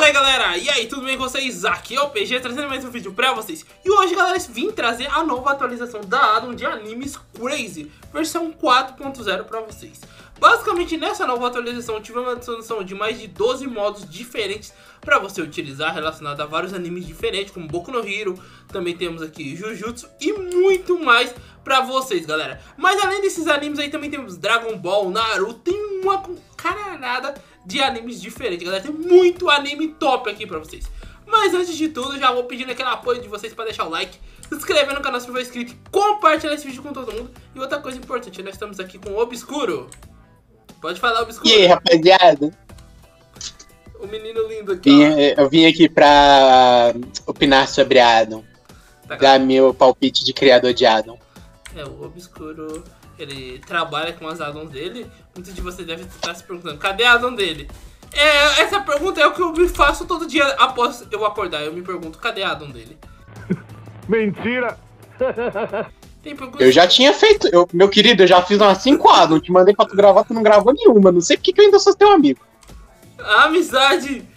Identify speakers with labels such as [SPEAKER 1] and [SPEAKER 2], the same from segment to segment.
[SPEAKER 1] Fala aí galera, e aí, tudo bem com vocês? Aqui é o PG trazendo mais um vídeo pra vocês. E hoje galera, vim trazer a nova atualização da Addon de Animes Crazy, versão 4.0 pra vocês. Basicamente nessa nova atualização tivemos uma adição de mais de 12 modos diferentes pra você utilizar, relacionado a vários animes diferentes, como Boku no Hero. Também temos aqui Jujutsu e muito mais pra vocês galera. Mas além desses animes aí também temos Dragon Ball, Naruto, tem uma caralhada de animes diferentes, galera. Tem muito anime top aqui pra vocês. Mas antes de tudo, já vou pedindo aquele apoio de vocês pra deixar o like, se inscrever no canal se não for inscrito, compartilhar esse vídeo com todo mundo. E outra coisa importante, nós estamos aqui com o Obscuro. Pode falar, Obscuro.
[SPEAKER 2] E aí, rapaziada?
[SPEAKER 1] O menino lindo aqui,
[SPEAKER 2] Eu vim aqui pra opinar sobre a Addon.
[SPEAKER 1] Tá,
[SPEAKER 2] Dar meu palpite de criador de Addon.
[SPEAKER 1] o Obscuro, ele trabalha com as addons dele. Muitos de vocês devem estar se perguntando, cadê a addon dele? Essa pergunta é o que eu me faço todo dia após eu acordar. Eu me pergunto, cadê a addon dele?
[SPEAKER 3] Mentira!
[SPEAKER 2] Eu já tinha feito, meu querido, eu já fiz umas 5 Addon. Te mandei pra tu gravar, tu não gravou nenhuma. Não sei porque que eu ainda sou teu amigo.
[SPEAKER 1] A amizade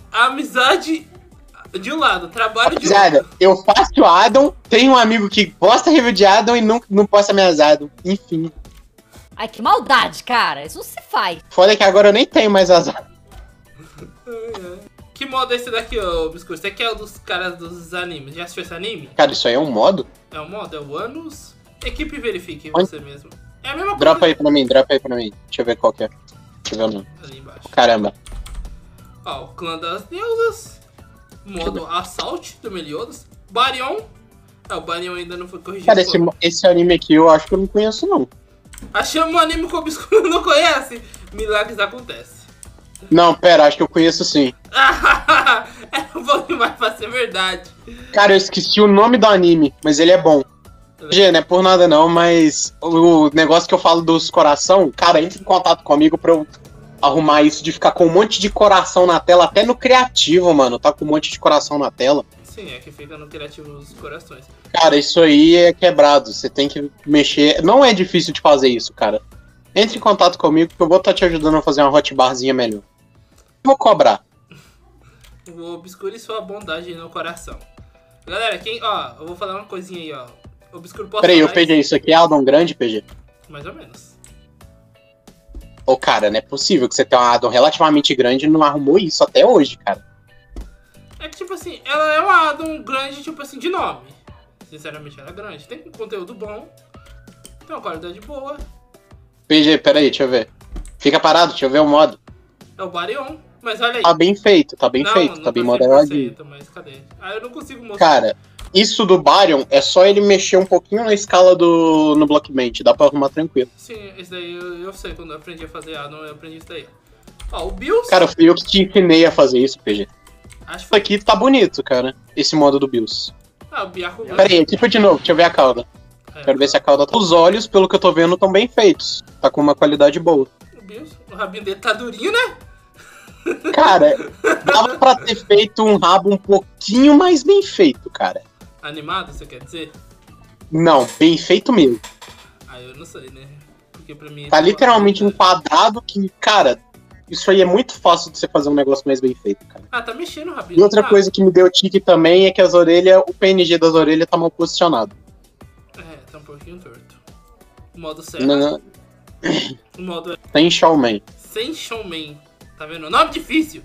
[SPEAKER 1] de um lado, trabalho de
[SPEAKER 2] Rapaziada,
[SPEAKER 1] outro.
[SPEAKER 2] eu faço Addon, tenho um amigo que posta review de Addon e não posta minhas Addon. Enfim.
[SPEAKER 4] Ai, que maldade, cara. Isso não se faz.
[SPEAKER 2] Foda que agora eu nem tenho mais as Addon.
[SPEAKER 1] Que modo é esse daqui, ô Obscuro? Você que é o dos caras dos animes. Já assistiu esse anime?
[SPEAKER 2] Cara, isso aí é um modo?
[SPEAKER 1] É o modo, é o Anos. Equipe verifique
[SPEAKER 2] Onde?
[SPEAKER 1] você mesmo. É a mesma coisa.
[SPEAKER 2] Dropa aí pra mim, dropa aí pra mim. Deixa eu ver qual que é. Deixa eu ver o nome.
[SPEAKER 1] Ali embaixo.
[SPEAKER 2] Caramba.
[SPEAKER 1] Ó, o clã das deusas. Modo Assault do Meliodas. Baryon. O Baryon ainda não foi corrigido.
[SPEAKER 2] Cara, esse anime aqui eu acho que eu não conheço, não.
[SPEAKER 1] Achamos um anime que o Obscuro não conhece. Milagres acontecem.
[SPEAKER 2] Não, pera, acho que eu conheço sim.
[SPEAKER 1] É um pouco demais pra ser verdade.
[SPEAKER 2] Cara, eu esqueci o nome do anime, mas ele é bom. Gê, não é por nada não, mas o negócio que eu falo dos coração, cara, entre em contato comigo pra eu arrumar isso de ficar com um monte de coração na tela, até no criativo, mano, tá com um monte de coração na tela.
[SPEAKER 1] Sim, é que fica no criativo dos corações.
[SPEAKER 2] Cara, isso aí é quebrado, você tem que mexer, não é difícil de fazer isso, cara. Entre em contato comigo que eu vou estar te ajudando a fazer uma hotbarzinha melhor. Vou cobrar.
[SPEAKER 1] O Obscuro e sua bondade no coração. Galera, eu vou falar uma coisinha aí, ó. O Obscuro pode
[SPEAKER 2] Peraí, eu
[SPEAKER 1] falar
[SPEAKER 2] peguei isso aqui, é Addon grande, PG?
[SPEAKER 1] mais ou menos.
[SPEAKER 2] Ô, cara, não é possível que você tenha uma Addon relativamente grande e não arrumou isso até hoje, cara.
[SPEAKER 1] É que, tipo assim, ela é uma addon grande, tipo assim, de nome. Sinceramente, ela é grande. Tem um conteúdo bom. Tem uma qualidade boa.
[SPEAKER 2] PG, peraí, deixa eu ver. Fica parado, deixa eu ver o modo.
[SPEAKER 1] É o Baryon. Mas olha aí.
[SPEAKER 2] Tá bem feito, tá bem
[SPEAKER 1] Não,
[SPEAKER 2] feito,
[SPEAKER 1] não
[SPEAKER 2] tá bem
[SPEAKER 1] 100%,
[SPEAKER 2] modeladinho.
[SPEAKER 1] Mas cadê? Eu não consigo mostrar.
[SPEAKER 2] Cara, isso do Baryon é só ele mexer um pouquinho na escala no Blockmate, dá pra arrumar tranquilo.
[SPEAKER 1] Sim, esse daí eu sei. Quando eu aprendi a fazer addon, eu aprendi isso daí. Ó, o Bills.
[SPEAKER 2] Cara, fui eu que te ensinei a fazer isso, PG.
[SPEAKER 1] Acho que
[SPEAKER 2] Isso
[SPEAKER 1] foi.
[SPEAKER 2] aqui tá bonito, cara, esse modo do Bills.
[SPEAKER 1] O Byakugan.
[SPEAKER 2] Peraí, tipo de novo, deixa eu ver a cauda. Quero ver se a cauda tá... Os olhos, pelo que eu tô vendo, estão bem feitos. Tá com uma qualidade boa.
[SPEAKER 1] O Bills, o rabinho dele tá durinho, né?
[SPEAKER 2] Cara, dava pra ter feito um rabo um pouquinho mais bem feito, cara.
[SPEAKER 1] Animado, você quer dizer?
[SPEAKER 2] Não, bem feito mesmo.
[SPEAKER 1] Eu não sei, né? Porque pra mim...
[SPEAKER 2] Tá literalmente um quadrado que, cara, isso aí é muito fácil de você fazer um negócio mais bem feito, cara.
[SPEAKER 1] Tá mexendo o rabinho.
[SPEAKER 2] E outra coisa que me deu tique também é que as orelhas, o PNG das orelhas tá mal posicionado.
[SPEAKER 1] Tá um pouquinho torto. O modo serra.
[SPEAKER 2] Não,
[SPEAKER 1] O modo
[SPEAKER 2] tem Showman.
[SPEAKER 1] sem showman. Tá vendo? Nome difícil.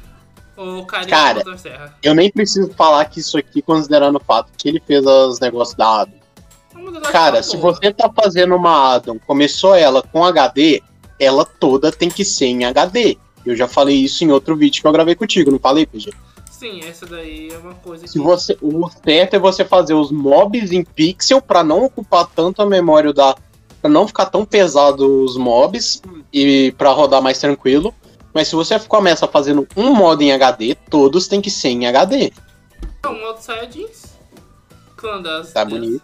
[SPEAKER 1] O carinha
[SPEAKER 2] Cara,
[SPEAKER 1] do motor serra.
[SPEAKER 2] Eu nem preciso falar que isso aqui, considerando o fato que ele fez os negócios da Addon. Cara, se você tá fazendo uma Addon, começou ela com HD, ela toda tem que ser em HD. Eu já falei isso em outro vídeo que eu gravei contigo, não falei, PG?
[SPEAKER 1] Sim, essa daí é uma coisa que...
[SPEAKER 2] O certo é você fazer os mobs em pixel pra não ocupar tanto a memória pra não ficar tão pesado os mobs e pra rodar mais tranquilo. Mas se você começa fazendo um modo em HD, todos tem que ser em HD.
[SPEAKER 1] O modo Saiyajins. Clã das...
[SPEAKER 2] Tá bonito.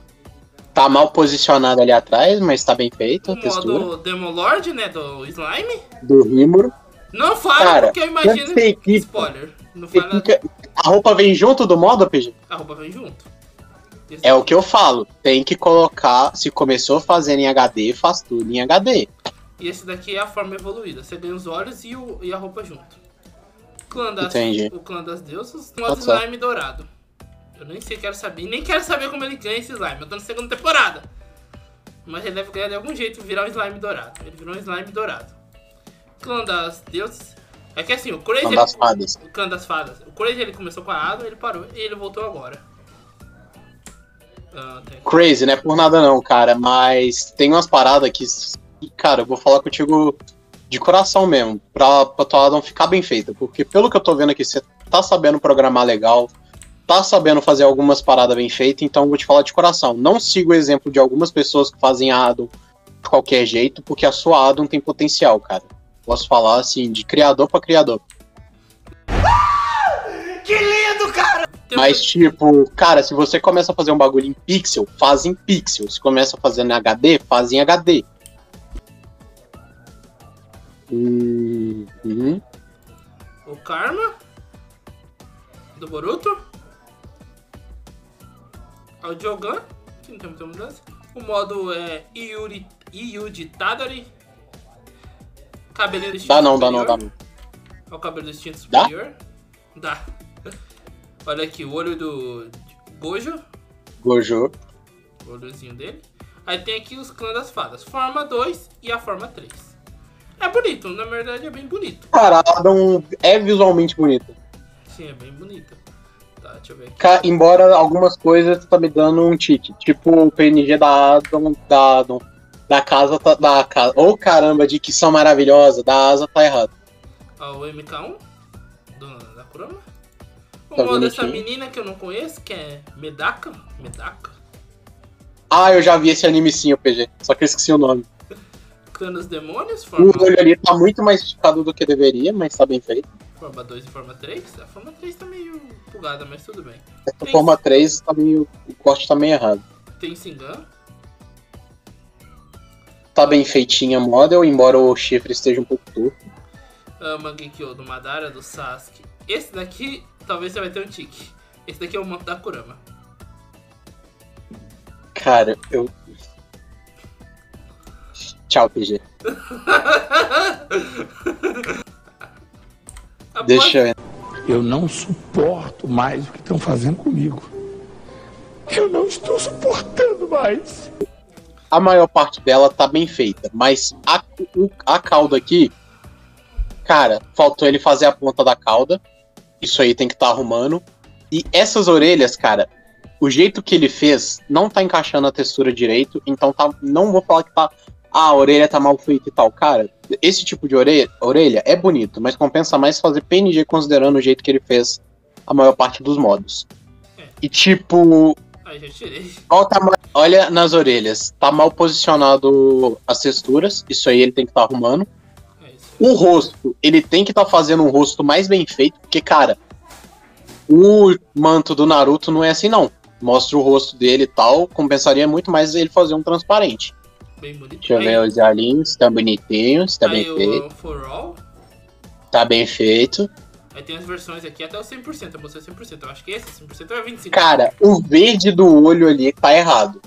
[SPEAKER 2] Tá mal posicionado ali atrás, mas tá bem feito.
[SPEAKER 1] O modo Demolord, né? Do Slime.
[SPEAKER 2] Do Rimuro.
[SPEAKER 1] Não fala,
[SPEAKER 2] Cara,
[SPEAKER 1] porque eu imagino...
[SPEAKER 2] você equipa-
[SPEAKER 1] Spoiler. Não fala...
[SPEAKER 2] A roupa vem junto do modo, PG?
[SPEAKER 1] A roupa vem junto.
[SPEAKER 2] É o que eu falo. Tem que colocar. Se começou fazendo em HD, faz tudo em HD.
[SPEAKER 1] E esse daqui é a forma evoluída. Você ganha os olhos e a roupa junto.
[SPEAKER 2] Entendi.
[SPEAKER 1] O clã das deusas, o modo slime dourado. Eu nem sei, quero saber, nem quero saber como ele ganha esse slime. Eu tô na segunda temporada. Mas ele deve ganhar de algum jeito, virar um slime dourado. Ele virou um slime dourado. Clã das deusas. É que assim, o Crazy...
[SPEAKER 2] Clã das fadas.
[SPEAKER 1] O clã das fadas. O Crazy ele começou com a Adam, ele parou e ele voltou agora.
[SPEAKER 2] Crazy, não é por nada não, cara. Mas tem umas paradas que... Cara, eu vou falar contigo de coração mesmo. Pra tua Adam ficar bem feita. Porque pelo que eu tô vendo aqui, você tá sabendo programar legal. Tá sabendo fazer algumas paradas bem feitas. Então eu vou te falar de coração. Não siga o exemplo de algumas pessoas que fazem a Adam de qualquer jeito. Porque a sua Adam tem potencial, cara. Posso falar assim, de criador pra criador.
[SPEAKER 1] Que lindo, cara!
[SPEAKER 2] Mas tipo, cara, se você começa a fazer um bagulho em pixel, faz em pixel. Se começa a fazer em HD, faz em HD.
[SPEAKER 1] O Karma do Boruto. O Jogan, que não tem muita mudança. O modo é Yuji Tadori. Cabelinho do instinto superior. Dá não. É o cabelo do instinto superior. Dá. Olha aqui, o olho do Gojo. O olhozinho dele. Aí tem aqui os clãs das fadas. Forma 2 e a forma 3. É bonito, na verdade é bem bonito.
[SPEAKER 2] Cara, a Adam é visualmente bonita.
[SPEAKER 1] Sim, é bem bonita. Tá, deixa eu ver aqui.
[SPEAKER 2] Embora algumas coisas tá me dando um tique. Tipo o PNG da Adam, da casa. Oh caramba, de que são maravilhosa. Da asa tá errado.
[SPEAKER 1] Ó, o MK1 da Kurama. O modo dessa menina que eu não conheço, que é Medaka.
[SPEAKER 2] Ah, eu já vi esse anime sim, o PG. Só que eu esqueci o nome.
[SPEAKER 1] Clã dos demônios,
[SPEAKER 2] forma... O olho ali tá muito mais esticado do que deveria, mas tá bem feito.
[SPEAKER 1] Forma 2 e forma 3. A forma 3 tá meio bugada, mas tudo bem.
[SPEAKER 2] Essa forma 3 tá meio... O corte tá meio errado.
[SPEAKER 1] Tem Singan.
[SPEAKER 2] Tá bem feitinha a model, embora o chifre esteja um pouco torto.
[SPEAKER 1] Mangekyo do Madara, do Sasuke. Esse daqui, talvez você vai ter um tique. Esse daqui é o manto da Kurama.
[SPEAKER 2] Cara, eu... Tchau, PG. Deixa eu...
[SPEAKER 3] Eu não suporto mais o que estão fazendo comigo. Eu não estou suportando mais.
[SPEAKER 2] A maior parte dela tá bem feita, mas a cauda aqui... Cara, faltou ele fazer a ponta da cauda. Isso aí tem que estar arrumando. E essas orelhas, cara, o jeito que ele fez não tá encaixando a textura direito. Então tá, não vou falar que tá... a orelha tá mal feita e tal. Cara, esse tipo de orelha é bonito, mas compensa mais fazer PNG considerando o jeito que ele fez a maior parte dos modos. E tipo...
[SPEAKER 1] Ai, já tirei.
[SPEAKER 2] Olha nas orelhas. Tá mal posicionado as texturas. Isso aí ele tem que estar arrumando. O rosto, ele tem que estar fazendo um rosto mais bem feito, porque, cara, o manto do Naruto não é assim, não. Mostra o rosto dele e tal, compensaria muito mais ele fazer um transparente.
[SPEAKER 1] Bem bonito.
[SPEAKER 2] Deixa eu ver os olhinhos, tá bonitinhos, tá bem feito. Tá bem feito.
[SPEAKER 1] Aí tem as versões aqui até o 100%, eu mostrei 100%, eu acho que esse 100% é 25%.
[SPEAKER 2] Cara, o verde do olho ali tá errado.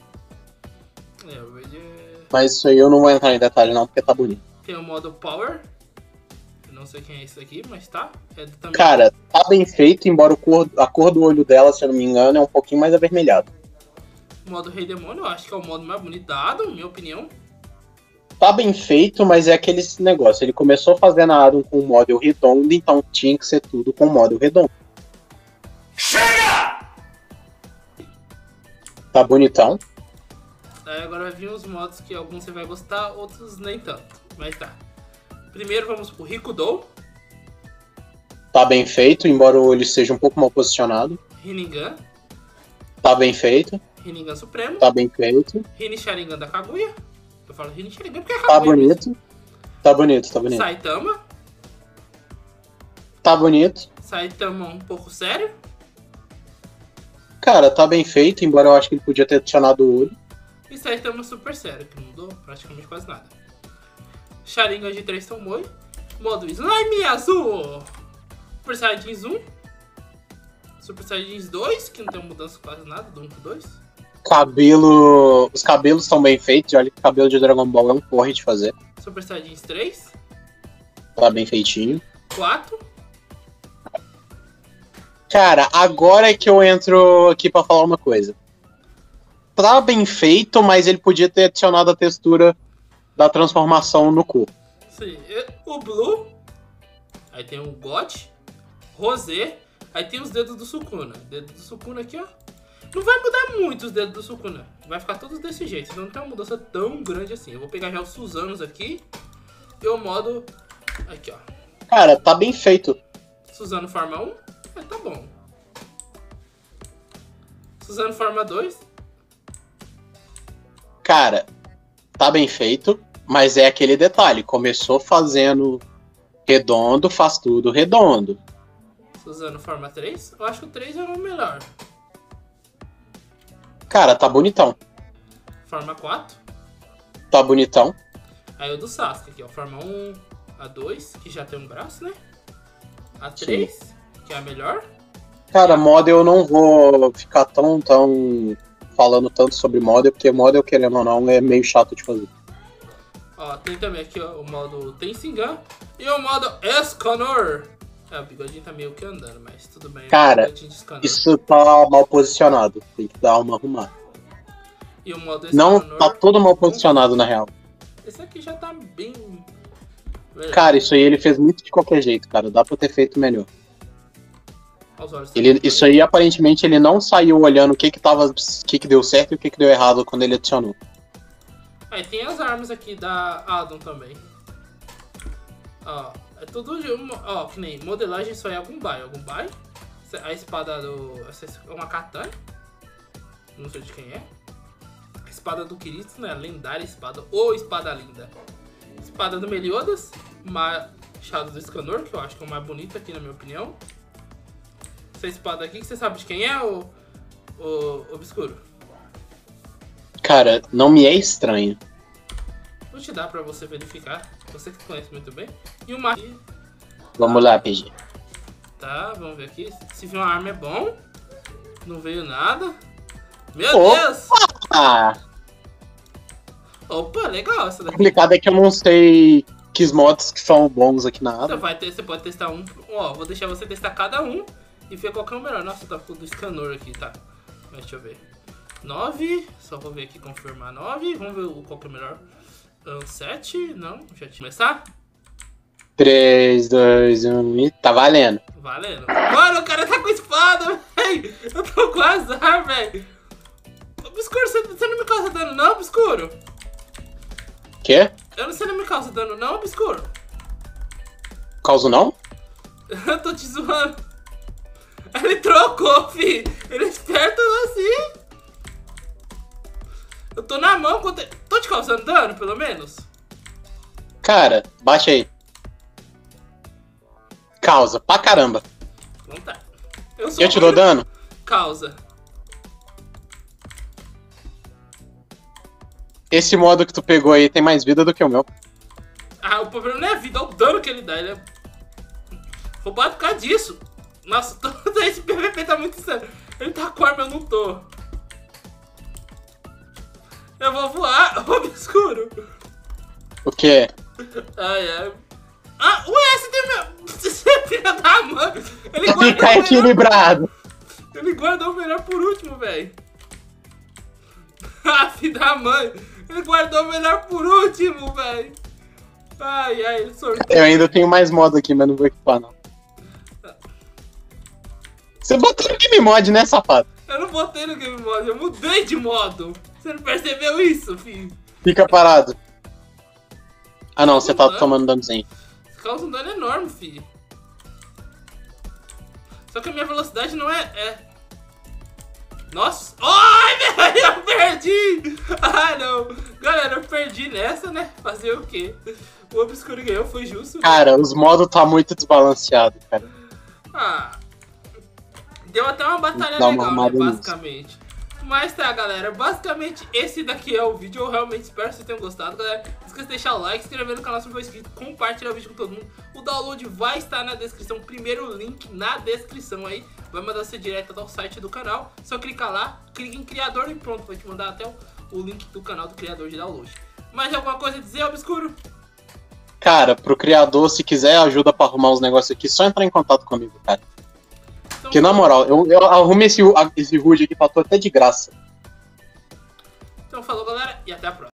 [SPEAKER 1] O verde é...
[SPEAKER 2] Mas isso aí eu não vou entrar em detalhe não, porque tá bonito.
[SPEAKER 1] Tem o modo Power. Eu não sei quem é esse aqui, mas tá. Também...
[SPEAKER 2] Cara, tá bem feito, embora a cor do olho dela, se eu não me engano, é um pouquinho mais avermelhado.
[SPEAKER 1] O modo Rei Demônio, eu acho que é o modo mais bonito da Adam, minha opinião.
[SPEAKER 2] Tá bem feito, mas é aquele negócio. Ele começou fazendo a Adam com o model redondo, então tinha que ser tudo com o model redondo.
[SPEAKER 1] Chega!
[SPEAKER 2] Tá bonitão.
[SPEAKER 1] Aí agora vai vir os modos que alguns você vai gostar, outros nem tanto. Mas tá. Primeiro vamos pro Rikudou.
[SPEAKER 2] Tá bem feito, embora ele seja um pouco mal posicionado.
[SPEAKER 1] Rinnegan.
[SPEAKER 2] Tá bem feito.
[SPEAKER 1] Rinnegan Supremo.
[SPEAKER 2] Tá bem feito.
[SPEAKER 1] Rini Sharingan da Kaguya. Eu falo Rini Sharingan porque é
[SPEAKER 2] Kaguya.
[SPEAKER 1] Kaguya.
[SPEAKER 2] Tá bonito. Mesmo. Tá bonito, tá bonito.
[SPEAKER 1] Saitama.
[SPEAKER 2] Tá bonito.
[SPEAKER 1] Saitama um pouco sério.
[SPEAKER 2] Cara, tá bem feito, embora eu acho que ele podia ter adicionado o olho.
[SPEAKER 1] E Saitama super sério, que não mudou praticamente quase nada. Sharingan de 3 Tomoe. Modo Slime Azul. Super Saiyajins 1. Super Saiyajins 2, que não tem mudança quase nada, do 1 pro 2.
[SPEAKER 2] Os cabelos estão bem feitos, olha que o cabelo de Dragon Ball é um porre de fazer.
[SPEAKER 1] Super Saiyajins 3.
[SPEAKER 2] Tá bem feitinho.
[SPEAKER 1] 4.
[SPEAKER 2] Cara, agora é que eu entro aqui pra falar uma coisa. Tá bem feito, mas ele podia ter adicionado a textura da transformação no corpo.
[SPEAKER 1] Sim, o Blue, aí tem o God, Rosé, aí tem os dedos do Sukuna. Dedo do Sukuna aqui, ó. Não vai mudar muito os dedos do Sukuna. Vai ficar todos desse jeito, então não tem uma mudança tão grande assim. Eu vou pegar já os Suzanos aqui e o modo aqui, ó.
[SPEAKER 2] Cara, tá bem feito.
[SPEAKER 1] Suzano forma 1, tá bom. Suzano forma 2.
[SPEAKER 2] Cara, tá bem feito, mas é aquele detalhe. Começou fazendo redondo, faz tudo redondo.
[SPEAKER 1] Suzano forma 3. Eu acho que o 3 é o melhor.
[SPEAKER 2] Cara, tá bonitão.
[SPEAKER 1] Forma 4.
[SPEAKER 2] Tá bonitão.
[SPEAKER 1] Aí o do Sasuke aqui, ó. Forma 1, a 2, que já tem um braço, né? A 3, sim, que é a melhor.
[SPEAKER 2] Cara, model eu não vou ficar tão falando tanto sobre model, porque model, querendo ou não, é meio chato de fazer.
[SPEAKER 1] Ó, tem também aqui, ó, o modo Tenshinhan e o modo Escanor. É, o bigodinho tá meio que andando, mas tudo bem.
[SPEAKER 2] Cara, isso tá mal posicionado. Tem que dar uma arrumada.
[SPEAKER 1] E o modo Escanor...
[SPEAKER 2] Não, tá todo mal posicionado, na real.
[SPEAKER 1] Esse aqui já tá bem...
[SPEAKER 2] Cara, isso aí ele fez muito de qualquer jeito, cara. Dá pra ter feito melhor. Isso aí, aparentemente, ele não saiu olhando o que deu certo e o que deu errado quando ele adicionou.
[SPEAKER 1] Aí tem as armas aqui da Adam também. Ó, é tudo de uma... Ó, que nem modelagem só é algum buy. A espada do... Essa é uma katana. Não sei de quem é. A espada do Kirito, né? A lendária espada. Ou espada linda. Espada do Meliodas. Machado do Escanor, que eu acho que é o mais bonito aqui, na minha opinião. Essa espada aqui, que você sabe de quem é, o Obscuro?
[SPEAKER 2] Cara, não me é estranho.
[SPEAKER 1] Vou te dar pra você verificar. Você que conhece muito bem. E uma...
[SPEAKER 2] Vamos lá, PG.
[SPEAKER 1] Tá, vamos ver aqui. Se vir uma arma é bom. Não veio nada. Meu Deus! Opa, legal essa daqui.
[SPEAKER 2] O complicado é que eu não sei que mods que são bons aqui na Adam.
[SPEAKER 1] Você pode testar um. Ó, vou deixar você testar cada um e ver qual que é o melhor. Nossa, tá com o do Escanor aqui, tá? Mas deixa eu ver. 9. Só vou ver aqui, confirmar 9. Vamos ver qual que é o melhor. 7. Não, já tinha começar. 3, 2, 1 e tá valendo. Valendo. Mano, o cara tá com espada, velho. Eu tô com azar, velho. Obscuro, você não me causa dano não, Obscuro?
[SPEAKER 2] Quê?
[SPEAKER 1] Você não me causa dano não, Obscuro?
[SPEAKER 2] Causa não?
[SPEAKER 1] Eu tô te zoando. Ele trocou, fi. Ele é esperto assim. Eu tô na mão. Tô te causando dano, pelo menos?
[SPEAKER 2] Cara, baixa aí. Causa, pra caramba.
[SPEAKER 1] Então tá.
[SPEAKER 2] Eu te dou dano?
[SPEAKER 1] Causa.
[SPEAKER 2] Esse modo que tu pegou aí tem mais vida do que o meu.
[SPEAKER 1] Ah, o problema não é a vida, é o dano que ele dá. Ele é roubado por causa disso. Nossa, todo esse PVP tá muito sério. Ele tá com arma, eu não tô. Eu vou voar, Obscuro.
[SPEAKER 2] O quê?
[SPEAKER 1] Ai, ai. Ah, ué, você tem meu... Você é filha da mãe. Ele
[SPEAKER 2] fica equilibrado.
[SPEAKER 1] Ele guardou o melhor por último, velho. Ah, filha da mãe. Ele guardou o melhor por último, velho. Ai, ai, ele sorteou.
[SPEAKER 2] Eu ainda tenho mais modo aqui, mas não vou equipar, não. Você botou no Game Mod, né, safado?
[SPEAKER 1] Eu não botei no Game Mod, eu mudei de modo. Você não percebeu isso, filho?
[SPEAKER 2] Fica parado. Ah, não, você tá tomando danozinho.
[SPEAKER 1] Você causa um dano enorme, filho. Só que a minha velocidade não é... Nossa! Ai, velho, eu perdi! Ah, não. Galera, eu perdi nessa, né? Fazer o quê? O Obscuro ganhou, foi justo.
[SPEAKER 2] Cara, os modos tá muito desbalanceado, cara.
[SPEAKER 1] Ah... Deu até uma batalha legal, né, basicamente. Mas tá, galera, basicamente esse daqui é o vídeo. Eu realmente espero que vocês tenham gostado, galera. Não esqueça de deixar o like, se inscrever no canal se não for inscrito, compartilhar o vídeo com todo mundo. O download vai estar na descrição, primeiro link na descrição aí. Vai mandar você direto ao site do canal. Só clicar lá, clica em criador e pronto, vai te mandar até o link do canal do criador de download. Mais alguma coisa a dizer, Obscuro?
[SPEAKER 2] Cara, pro criador, se quiser ajuda pra arrumar os negócios aqui, só entrar em contato comigo, cara.
[SPEAKER 1] Então,
[SPEAKER 2] Porque, na moral, eu arrumei esse HUD aqui, faltou até de graça.
[SPEAKER 1] Então falou, galera, e até a próxima.